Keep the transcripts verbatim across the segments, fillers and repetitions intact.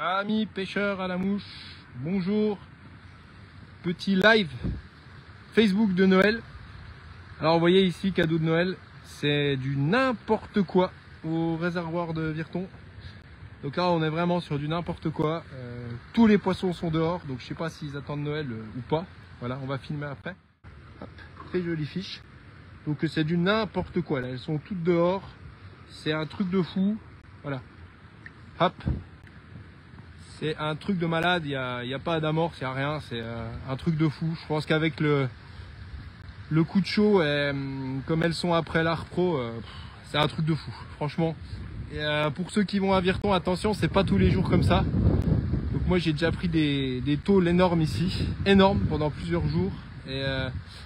Amis pêcheurs à la mouche, bonjour. Petit live Facebook de Noël. Alors vous voyez ici, cadeau de Noël, c'est du n'importe quoi au réservoir de Virton. Donc là on est vraiment sur du n'importe quoi. Euh, tous les poissons sont dehors, donc je sais pas s'ils attendent Noël euh, ou pas. Voilà, on va filmer après. Hop, très jolie fiche. Donc c'est du n'importe quoi là, elles sont toutes dehors. C'est un truc de fou. Voilà. Hop. C'est un truc de malade, il n'y a, y a pas d'amorce, il n'y a rien, c'est euh, un truc de fou. Je pense qu'avec le, le coup de chaud, et, comme elles sont après l'Arc Pro, euh, c'est un truc de fou, franchement. Et, euh, pour ceux qui vont à Virton, attention, c'est pas tous les jours comme ça. Donc moi j'ai déjà pris des, des tôles énormes ici, énormes pendant plusieurs jours. Et euh,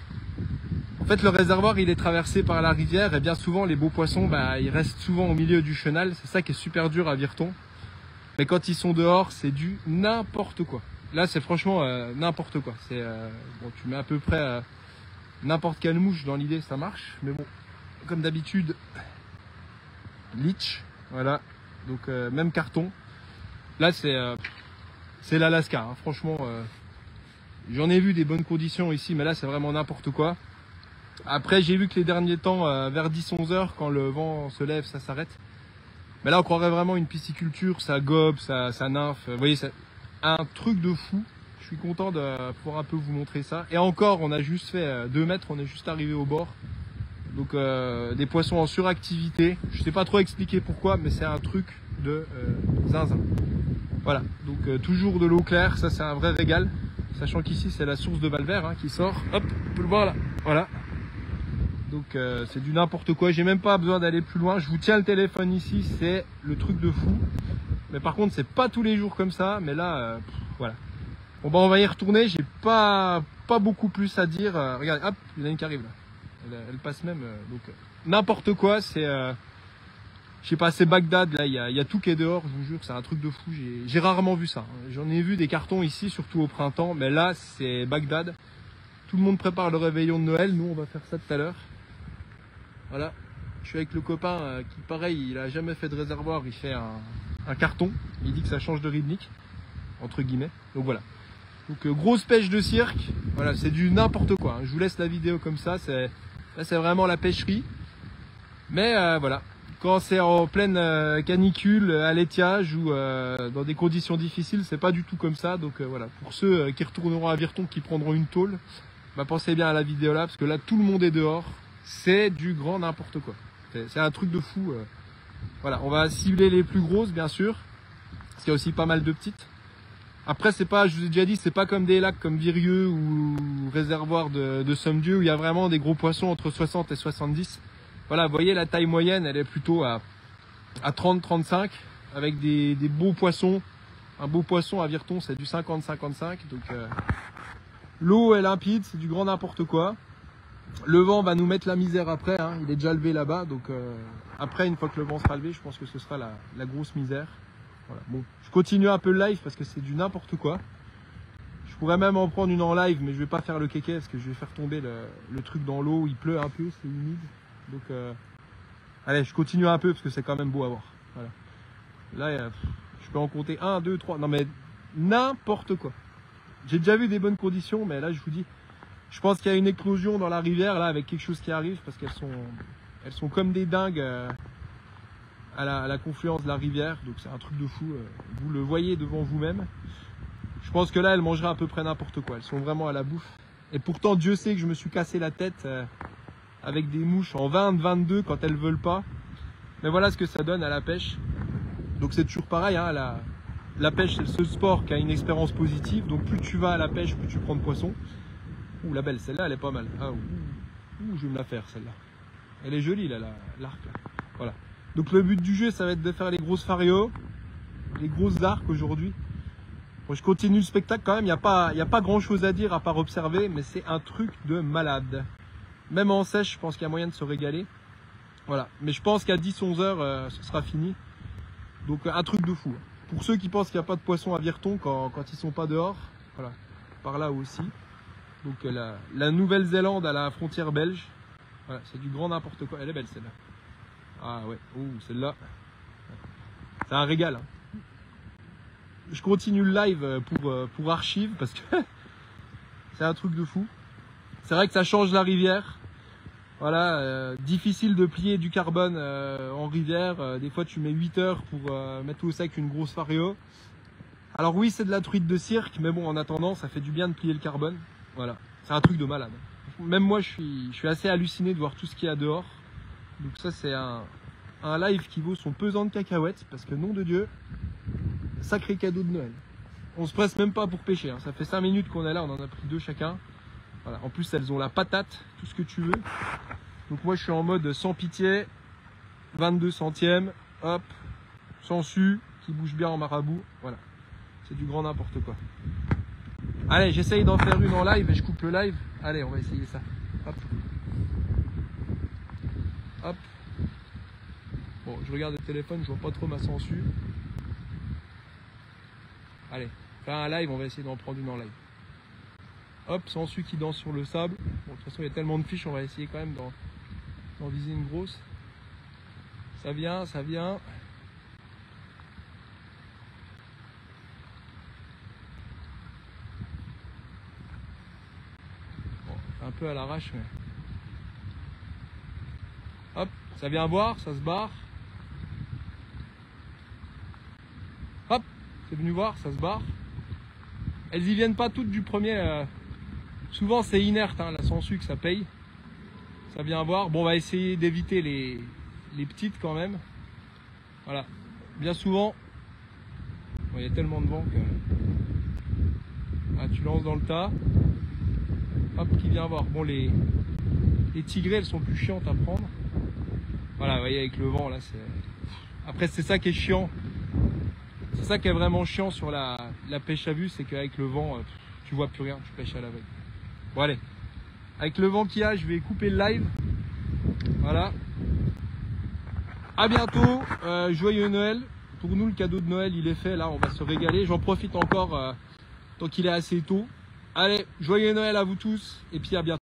en fait le réservoir il est traversé par la rivière et bien souvent les beaux poissons, bah, ils restent souvent au milieu du chenal. C'est ça qui est super dur à Virton. Mais quand ils sont dehors, c'est du n'importe quoi. Là, c'est franchement euh, n'importe quoi. C'est euh, bon, tu mets à peu près euh, n'importe quelle mouche dans l'idée, ça marche. Mais bon, comme d'habitude, leech, voilà. Donc euh, même carton. Là, c'est euh, c'est l'Alaska. Hein. Franchement, euh, j'en ai vu des bonnes conditions ici, mais là, c'est vraiment n'importe quoi. Après, j'ai vu que les derniers temps, euh, vers dix onze heures, quand le vent se lève, ça s'arrête. Mais là, on croirait vraiment une pisciculture, ça gobe, ça, ça nymphe. Vous voyez, c'est un truc de fou. Je suis content de pouvoir un peu vous montrer ça. Et encore, on a juste fait deux mètres, on est juste arrivé au bord. Donc, euh, des poissons en suractivité. Je sais pas trop expliquer pourquoi, mais c'est un truc de euh, zinzin. Voilà, donc euh, toujours de l'eau claire, ça c'est un vrai régal. Sachant qu'ici, c'est la source de Valvert hein, qui sort. Hop, on peut le voir là. Voilà. Donc euh, c'est du n'importe quoi, j'ai même pas besoin d'aller plus loin. Je vous tiens le téléphone ici, c'est le truc de fou. Mais par contre c'est pas tous les jours comme ça, mais là euh, pff, voilà. Bon bah on va y retourner, j'ai pas pas beaucoup plus à dire. Euh, regardez, hop, il y en a une qui arrive là. Elle, elle passe même, euh, donc euh, n'importe quoi, c'est euh, je sais pas, c'est Bagdad, là il y a, y a tout qui est dehors, je vous jure, c'est un truc de fou. J'ai rarement vu ça. J'en ai vu des cartons ici, surtout au printemps, mais là c'est Bagdad. Tout le monde prépare le réveillon de Noël, nous on va faire ça tout à l'heure. Voilà, je suis avec le copain euh, qui pareil, il a jamais fait de réservoir, il fait un, un carton, il dit que ça change de Ribnik, entre guillemets, donc voilà. Donc euh, grosse pêche de cirque, voilà, c'est du n'importe quoi, hein. Je vous laisse la vidéo comme ça, c'est là c'est vraiment la pêcherie. Mais euh, voilà, quand c'est en pleine euh, canicule, à l'étiage ou euh, dans des conditions difficiles, c'est pas du tout comme ça. Donc euh, voilà, pour ceux euh, qui retourneront à Virton, qui prendront une tôle, bah, pensez bien à la vidéo là, parce que là tout le monde est dehors. C'est du grand n'importe quoi. C'est un truc de fou. Voilà, on va cibler les plus grosses, bien sûr. Parce qu'il y a aussi pas mal de petites. Après, c'est pas, je vous ai déjà dit, c'est pas comme des lacs comme Virieu ou réservoir de, de Sommieu où il y a vraiment des gros poissons entre soixante et soixante-dix. Voilà, vous voyez, la taille moyenne, elle est plutôt à, à trente trente-cinq avec des, des beaux poissons. Un beau poisson à Virton, c'est du cinquante cinquante-cinq. Donc, euh, l'eau est limpide, c'est du grand n'importe quoi. Le vent va nous mettre la misère après, hein. Il est déjà levé là-bas, donc euh, après une fois que le vent sera levé, je pense que ce sera la, la grosse misère. Voilà. Bon, je continue un peu le live parce que c'est du n'importe quoi. Je pourrais même en prendre une en live, mais je vais pas faire le kéké parce que je vais faire tomber le, le truc dans l'eau, il pleut un peu, c'est humide. Donc euh, allez, je continue un peu parce que c'est quand même beau à voir. Voilà. Là, euh, je peux en compter un, deux, trois, non mais n'importe quoi. J'ai déjà vu des bonnes conditions, mais là je vous dis, je pense qu'il y a une éclosion dans la rivière là avec quelque chose qui arrive parce qu'elles sont, elles sont comme des dingues euh, à, la, à la confluence de la rivière. Donc c'est un truc de fou. Euh, vous le voyez devant vous-même. Je pense que là elles mangeraient à peu près n'importe quoi. Elles sont vraiment à la bouffe. Et pourtant Dieu sait que je me suis cassé la tête euh, avec des mouches en vingt, vingt-deux quand elles veulent pas. Mais voilà ce que ça donne à la pêche. Donc c'est toujours pareil. Hein, la, la pêche c'est le seul sport qui a une expérience positive. Donc plus tu vas à la pêche, plus tu prends de poissons. Ouh, la belle, celle-là, elle est pas mal. Ah, ouh, ouh, je vais me la faire, celle-là. Elle est jolie, là, l'arc, là. Voilà. Donc, le but du jeu, ça va être de faire les grosses farios, les grosses arcs aujourd'hui. Bon, je continue le spectacle quand même. Il n'y a pas, il n'y a pas grand-chose à dire à part observer, mais c'est un truc de malade. Même en sèche, je pense qu'il y a moyen de se régaler. Voilà. Mais je pense qu'à dix onze heures, euh, ce sera fini. Donc, un truc de fou. Pour ceux qui pensent qu'il n'y a pas de poissons à Virton quand, quand ils sont pas dehors, voilà. Par là aussi. Donc la, la Nouvelle-Zélande à la frontière belge. Voilà, c'est du grand n'importe quoi. Elle est belle celle-là. Ah ouais, ouh, celle-là. C'est un régal. Hein. je continue le live pour, pour archive parce que c'est un truc de fou. C'est vrai que ça change la rivière. Voilà, euh, difficile de plier du carbone euh, en rivière. Euh, des fois, tu mets huit heures pour euh, mettre au sec une grosse fario. Alors oui, c'est de la truite de cirque, mais bon, en attendant, ça fait du bien de plier le carbone. Voilà, c'est un truc de malade. Même moi, je suis, je suis assez halluciné de voir tout ce qu'il y a dehors. Donc ça, c'est un, un live qui vaut son pesant de cacahuètes, parce que nom de Dieu, sacré cadeau de Noël. On se presse même pas pour pêcher, hein. Ça fait cinq minutes qu'on est là, on en a pris deux chacun. Voilà. En plus, elles ont la patate, tout ce que tu veux. Donc moi, je suis en mode sans pitié, vingt-deux centièmes, hop, sangsue, qui bouge bien en marabout. Voilà, c'est du grand n'importe quoi. Allez, j'essaye d'en faire une en live et je coupe le live. Allez, on va essayer ça. Hop. Hop. Bon, je regarde le téléphone, je vois pas trop ma sangsue. Allez, faire un live, on va essayer d'en prendre une en live. Hop, sangsue qui danse sur le sable. Bon, de toute façon, il y a tellement de fiches, on va essayer quand même d'en, d'en viser une grosse. Ça vient, ça vient. Bon, un peu à l'arrache, mais... Hop, ça vient voir, ça se barre. Hop, c'est venu voir, ça se barre. Elles y viennent pas toutes du premier. Euh... Souvent c'est inerte, hein, la sangsue que ça paye. Ça vient voir. Bon, on va essayer d'éviter les... les petites quand même. Voilà. Bien souvent, bon, il y a tellement de vent que ah, tu lances dans le tas. Hop, qui vient voir. Bon, les, les tigrées, elles sont plus chiantes à prendre. Voilà, vous voyez, avec le vent là, c'est. Après, c'est ça qui est chiant. C'est ça qui est vraiment chiant sur la, la pêche à vue, c'est qu'avec le vent, tu vois plus rien, tu pêches à l'aveugle. Bon, allez. Avec le vent qu'il y a, je vais couper le live. Voilà. À bientôt. Euh, joyeux Noël. Pour nous, le cadeau de Noël, il est fait. Là, on va se régaler. J'en profite encore euh, tant qu'il est assez tôt. Allez, joyeux Noël à vous tous. Et puis à bientôt.